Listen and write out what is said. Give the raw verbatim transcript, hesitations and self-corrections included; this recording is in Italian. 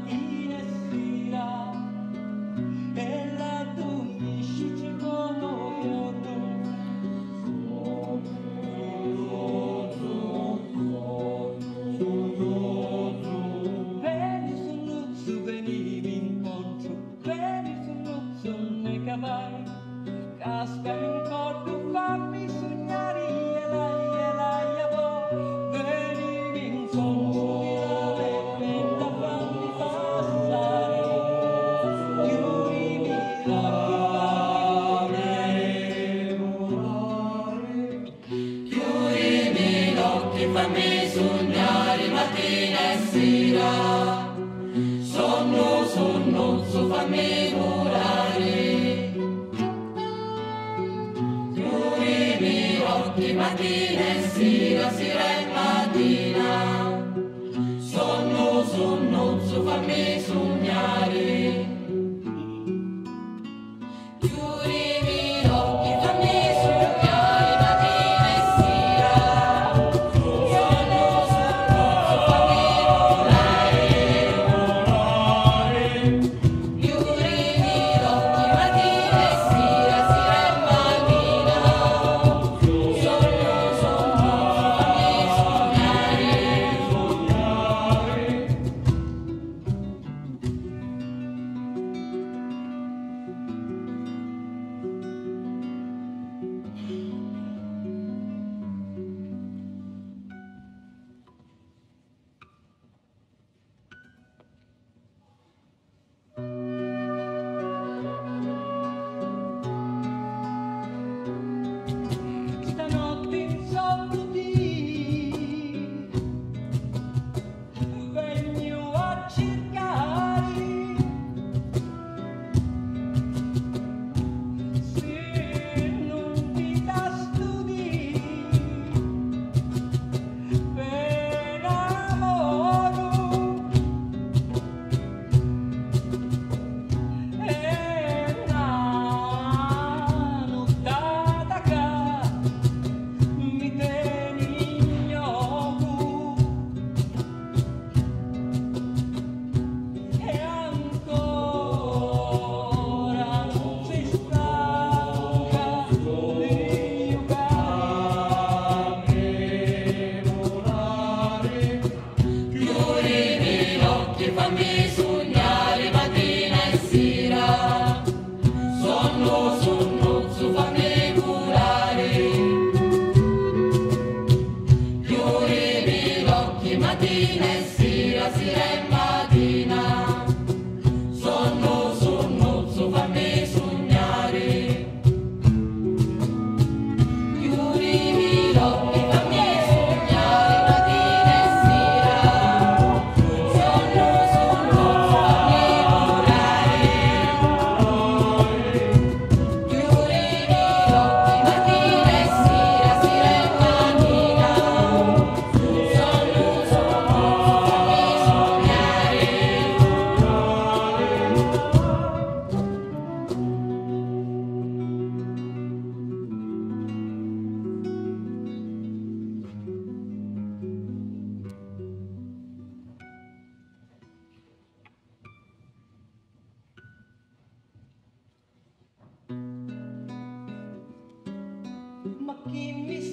mattina e sera e la tu ci conosco veni sul luzzo venivi incontro veni sul luzzo ne cavai cascami un corpo fammi sognare e la e la e vo venivi incontro fammi sognare mattina e sera, sonno, sonnozzo, fammi volare. Chiudimi gli occhi mattina e sera, sera e mattina, sonno, sonnozzo, fammi sognare. Chiudimi gli occhi, fammi sognare mattina e sera. Fammi sognare mattina e sera, sonno, sonnozzo, fammi volare. Chiudimi gli occhi mattina e sera, sera e mattina, sonno, sonnozzo, fammi sognare. Chiudimi gli occhi, fammi sognare mattina e sera. ma chi mi